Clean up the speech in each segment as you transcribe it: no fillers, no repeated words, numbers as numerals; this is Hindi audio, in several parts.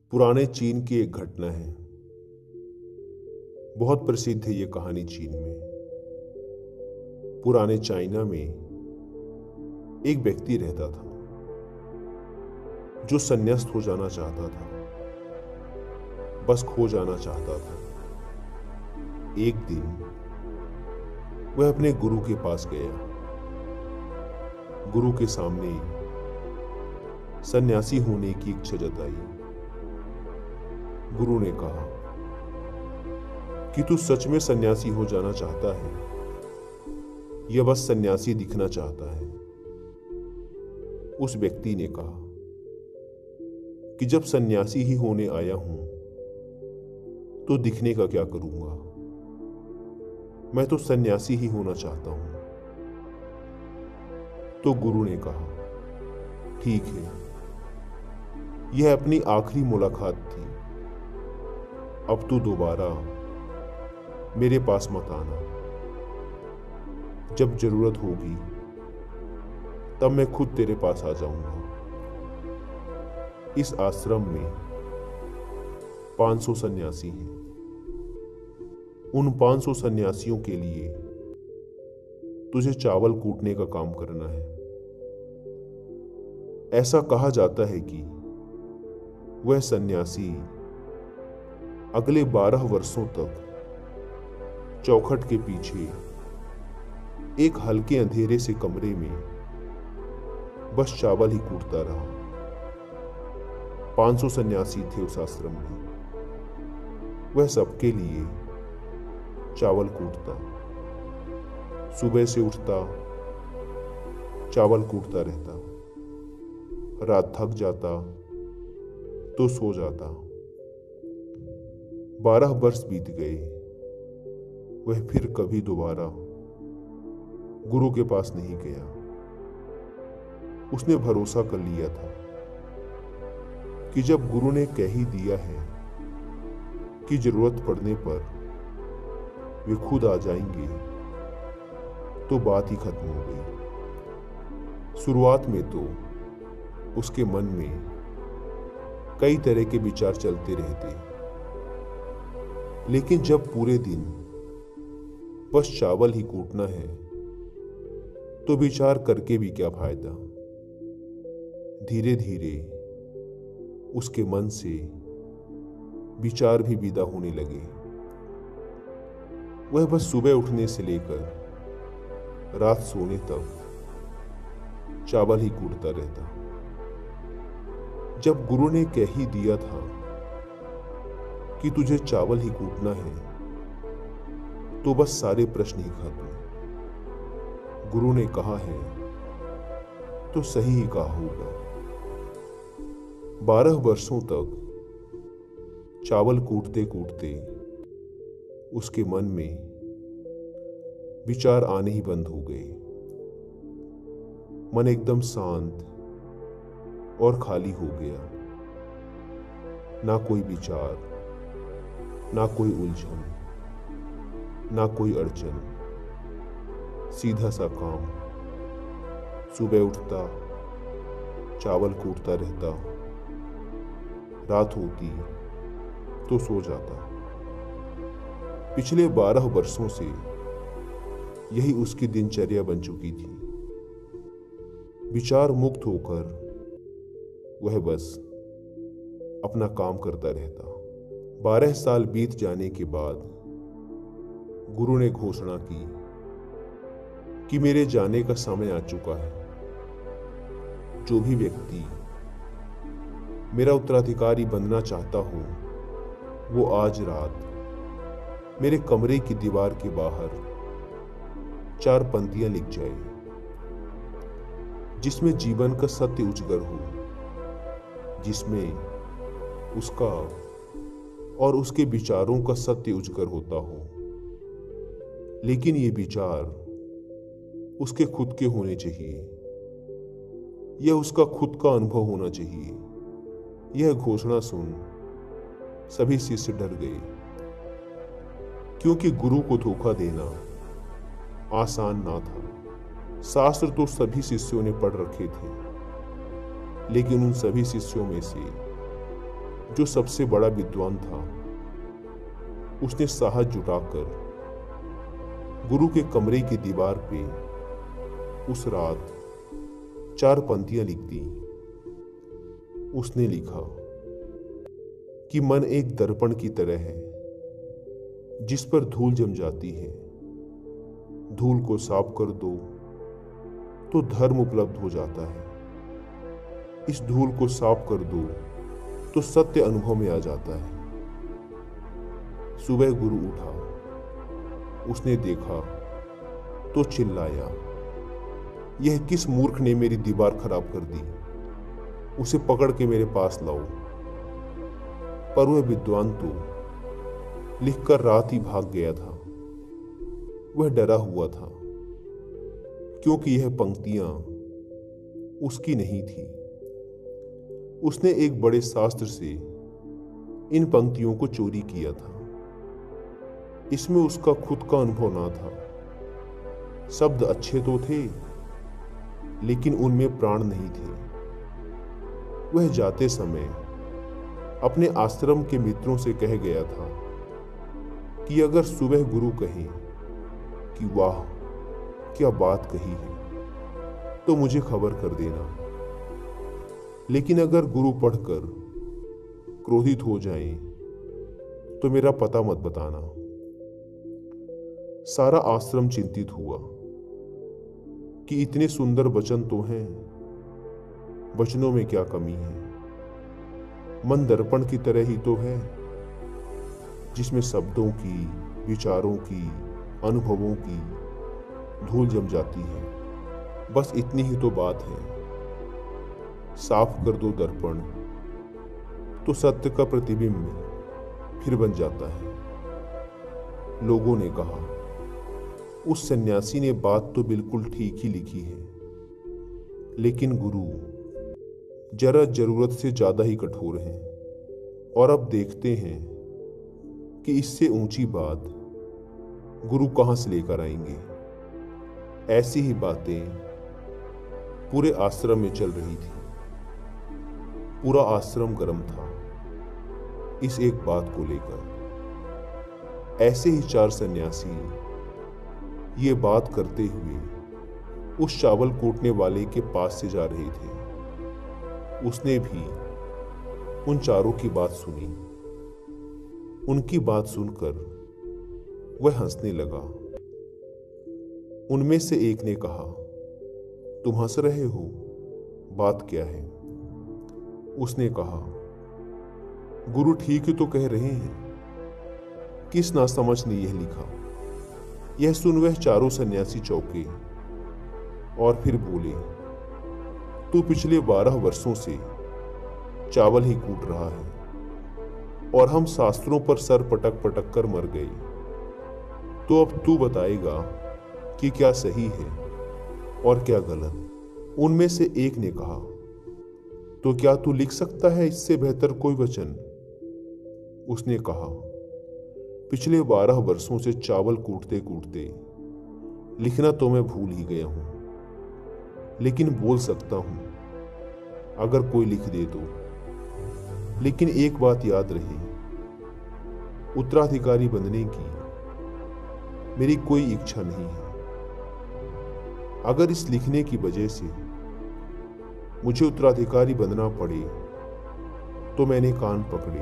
पुराने चीन की एक घटना है। बहुत प्रसिद्ध है ये कहानी चीन में। पुराने चाइना में एक व्यक्ति रहता था जो संन्यास्त हो जाना चाहता था, बस खो जाना चाहता था। एक दिन वह अपने गुरु के पास गया। गुरु के सामने सन्यासी होने की इच्छा जताई। गुरु ने कहा कि तू सच में सन्यासी हो जाना चाहता है या बस सन्यासी दिखना चाहता है? उस व्यक्ति ने कहा कि जब सन्यासी ही होने आया हूं तो दिखने का क्या करूंगा, मैं तो सन्यासी ही होना चाहता हूं। तो गुरु ने कहा, ठीक है, यह अपनी आखिरी मुलाकात थी। अब तू दोबारा मेरे पास मत आना। जब जरूरत होगी तब मैं खुद तेरे पास आ जाऊंगा। इस आश्रम में 500 सन्यासी हैं। उन 500 सन्यासियों के लिए तुझे चावल कूटने का काम करना है। ऐसा कहा जाता है कि वह सन्यासी अगले 12 वर्षों तक चौखट के पीछे एक हल्के अंधेरे से कमरे में बस चावल ही कूटता रहा। 500 सन्यासी थे उस आश्रम में। वह सबके लिए चावल कूटता। सुबह से उठता, चावल कूटता रहता। रात थक जाता तो सो जाता। 12 वर्ष बीत गए। वह फिर कभी दोबारा गुरु के पास नहीं गया। उसने भरोसा कर लिया था कि जब गुरु ने कह ही दिया है कि जरूरत पड़ने पर वे खुद आ जाएंगे, तो बात ही खत्म हो गई। शुरुआत में तो उसके मन में कई तरह के विचार चलते रहते, लेकिन जब पूरे दिन बस चावल ही कूटना है तो विचार करके भी क्या फायदा। धीरे धीरे उसके मन से विचार भी विदा होने लगे। वह बस सुबह उठने से लेकर रात सोने तक चावल ही कूटता रहता। जब गुरु ने कह ही दिया था कि तुझे चावल ही कूटना है, तो बस सारे प्रश्न ही खत्म। गुरु ने कहा है तो सही ही कहा होगा। 12 वर्षों तक चावल कूटते कूटते उसके मन में विचार आने ही बंद हो गए। मन एकदम शांत और खाली हो गया। ना कोई विचार, ना कोई उलझन, ना कोई अड़चन। सीधा सा काम। सुबह उठता, चावल कूटता रहता। रात होती तो सो जाता। पिछले 12 वर्षों से यही उसकी दिनचर्या बन चुकी थी। विचार मुक्त होकर वह बस अपना काम करता रहता। 12 साल बीत जाने के बाद गुरु ने घोषणा की कि मेरे जाने का समय आ चुका है। जो भी व्यक्ति मेरा उत्तराधिकारी बनना चाहता हो, वो आज रात मेरे कमरे की दीवार के बाहर 4 पंक्तियां लिख जाए, जिसमें जीवन का सत्य उजागर हो, जिसमें उसका और उसके विचारों का सत्य उजागर होता हो। लेकिन ये विचार उसके खुद के होने चाहिए। यह उसका खुद का अनुभव होना चाहिए। यह घोषणा सुन सभी शिष्य डर गए, क्योंकि गुरु को धोखा देना आसान ना था। शास्त्र तो सभी शिष्यों ने पढ़ रखे थे, लेकिन उन सभी शिष्यों में से जो सबसे बड़ा विद्वान था, उसने साहस जुटाकर गुरु के कमरे की दीवार पे उस रात 4 पंक्तियां लिख दी। उसने लिखा कि मन एक दर्पण की तरह है जिस पर धूल जम जाती है। धूल को साफ कर दो तो धर्म उपलब्ध हो जाता है। इस धूल को साफ कर दो तो सत्य अनुभव में आ जाता है। सुबह गुरु उठा, उसने देखा तो चिल्लाया, यह किस मूर्ख ने मेरी दीवार खराब कर दी, उसे पकड़ के मेरे पास लाओ। पर वह विद्वान तो लिखकर रात ही भाग गया था। वह डरा हुआ था क्योंकि यह पंक्तियां उसकी नहीं थी। उसने एक बड़े शास्त्र से इन पंक्तियों को चोरी किया था। इसमें उसका खुद का अनुभव ना था। शब्द अच्छे तो थे, लेकिन उनमें प्राण नहीं थे। वह जाते समय अपने आश्रम के मित्रों से कह गया था कि अगर सुबह गुरु कहें कि वाह क्या बात कही है, तो मुझे खबर कर देना। लेकिन अगर गुरु पढ़कर क्रोधित हो जाएं, तो मेरा पता मत बताना। सारा आश्रम चिंतित हुआ कि इतने सुंदर वचन तो हैं, वचनों में क्या कमी है। मन दर्पण की तरह ही तो है, जिसमें शब्दों की, विचारों की, अनुभवों की धूल जम जाती है। बस इतनी ही तो बात है। साफ कर दो दर्पण तो सत्य का प्रतिबिंब फिर बन जाता है। लोगों ने कहा, उस सन्यासी ने बात तो बिल्कुल ठीक ही लिखी है, लेकिन गुरु जरा जरूरत से ज्यादा ही कठोर हैं। और अब देखते हैं कि इससे ऊंची बात गुरु कहां से लेकर आएंगे। ऐसी ही बातें पूरे आश्रम में चल रही थी। पूरा आश्रम गर्म था इस एक बात को लेकर। ऐसे ही 4 सन्यासी ये बात करते हुए उस चावल कूटने वाले के पास से जा रहे थे। उसने भी उन चारों की बात सुनी। उनकी बात सुनकर वह हंसने लगा। उनमें से एक ने कहा, तुम हंस रहे हो, बात क्या है? उसने कहा, गुरु ठीक ही तो कह रहे हैं। किस नासमझ ने यह लिखा? यह सुन वह चारों सन्यासी चौंके और फिर बोले, तू पिछले 12 वर्षों से चावल ही कूट रहा है और हम शास्त्रों पर सर पटक पटक कर मर गए। तो अब तू बताएगा कि क्या सही है और क्या गलत। उनमें से एक ने कहा, तो क्या तू लिख सकता है इससे बेहतर कोई वचन? उसने कहा, पिछले 12 वर्षों से चावल कूटते कूटते लिखना तो मैं भूल ही गया हूं, लेकिन बोल सकता हूं अगर कोई लिख दे तो। लेकिन एक बात याद रहे, उत्तराधिकारी बनने की मेरी कोई इच्छा नहीं है। अगर इस लिखने की वजह से मुझे उत्तराधिकारी बनना पड़े तो मैंने कान पकड़े,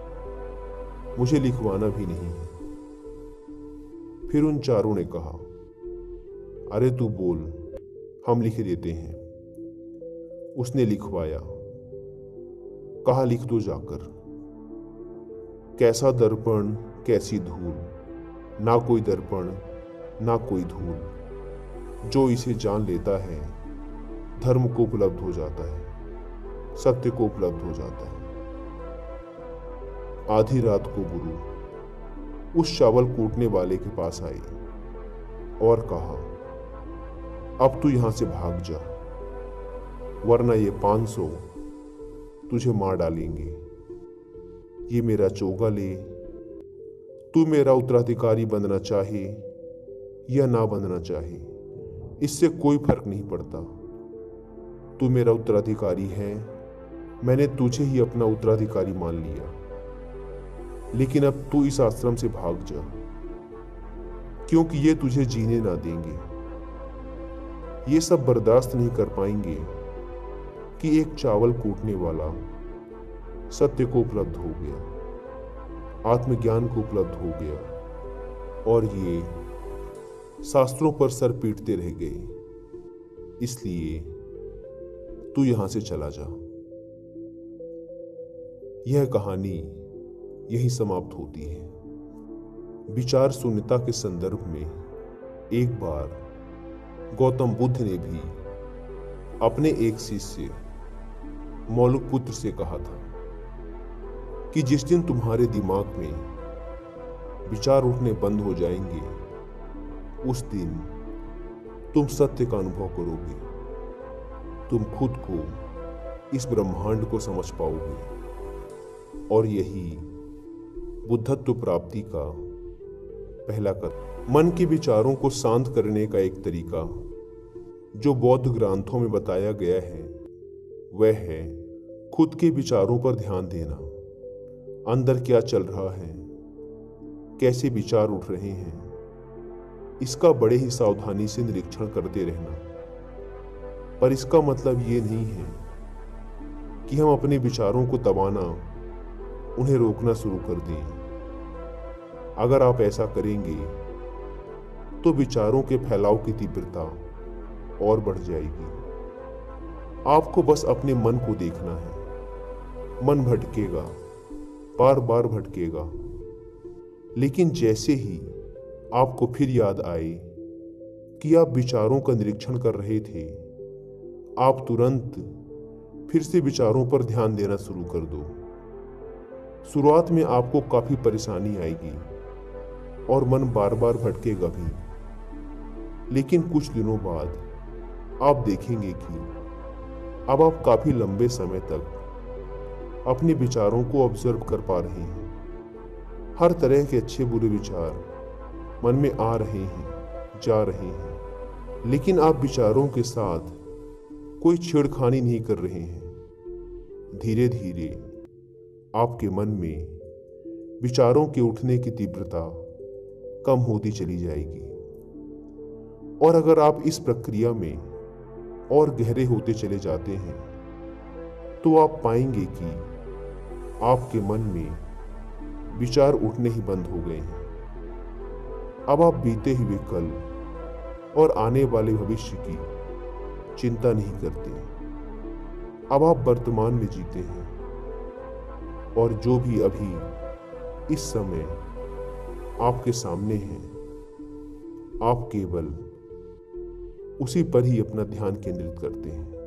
मुझे लिखवाना भी नहीं है। फिर उन चारों ने कहा, अरे तू बोल, हम लिख देते हैं। उसने लिखवाया। कहा, लिख दो जाकर। कैसा दर्पण कैसी धूल, ना कोई दर्पण ना कोई धूल, जो इसे जान लेता है धर्म को उपलब्ध हो जाता है, सत्य को उपलब्ध हो जाता है। आधी रात को गुरु उस चावल कूटने वाले के पास आए और कहा, अब तू यहां से भाग जा, वरना ये 500 तुझे मार डालेंगे। ये मेरा चोगा ले, तू मेरा उत्तराधिकारी बनना चाहे या ना बनना चाहे, इससे कोई फर्क नहीं पड़ता। तू मेरा उत्तराधिकारी है मैंने तुझे ही अपना उत्तराधिकारी मान लिया, लेकिन अब तू इस आश्रम से भाग जा, क्योंकि ये तुझे जीने ना देंगे। ये सब बर्दाश्त नहीं कर पाएंगे कि एक चावल कूटने वाला सत्य को उपलब्ध हो गया, आत्मज्ञान को उपलब्ध हो गया, और ये शास्त्रों पर सर पीटते रह गए। इसलिए तू यहां से चला जा। यह कहानी यहीं समाप्त होती है। विचार शून्यता के संदर्भ में एक बार गौतम बुद्ध ने भी अपने एक शिष्य मौलिकपुत्र से कहा था कि जिस दिन तुम्हारे दिमाग में विचार उठने बंद हो जाएंगे, उस दिन तुम सत्य का अनुभव करोगे, तुम खुद को, इस ब्रह्मांड को समझ पाओगे। और यही बुद्धत्व प्राप्ति का पहला कदम। मन के विचारों को शांत करने का एक तरीका जो बौद्ध ग्रंथों में बताया गया है, वह है खुद के विचारों पर ध्यान देना। अंदर क्या चल रहा है, कैसे विचार उठ रहे हैं, इसका बड़े ही सावधानी से निरीक्षण करते रहना। पर इसका मतलब ये नहीं है कि हम अपने विचारों को दबाना, उन्हें रोकना शुरू कर दें। अगर आप ऐसा करेंगे तो विचारों के फैलाव की तीव्रता और बढ़ जाएगी। आपको बस अपने मन को देखना है। मन भटकेगा, बार बार भटकेगा, लेकिन जैसे ही आपको फिर याद आए कि आप विचारों का निरीक्षण कर रहे थे, आप तुरंत फिर से विचारों पर ध्यान देना शुरू कर दो। शुरुआत में आपको काफी परेशानी आएगी और मन बार बार भटकेगा भी, लेकिन कुछ दिनों बाद आप देखेंगे कि अब आप काफी लंबे समय तक अपने विचारों को ऑब्जर्व कर पा रहे हैं। हर तरह के अच्छे बुरे विचार मन में आ रहे हैं, जा रहे हैं, लेकिन आप विचारों के साथ कोई छेड़खानी नहीं कर रहे हैं। धीरे धीरे आपके मन में विचारों के उठने की तीव्रता कम होती चली जाएगी। और अगर आप इस प्रक्रिया में और गहरे होते चले जाते हैं, तो आप पाएंगे कि आपके मन में विचार उठने ही बंद हो गए हैं। अब आप बीते हुए कल और आने वाले भविष्य की चिंता नहीं करते। अब आप वर्तमान में जीते हैं, और जो भी अभी इस समय आपके सामने है, आप केवल उसी पर ही अपना ध्यान केंद्रित करते हैं।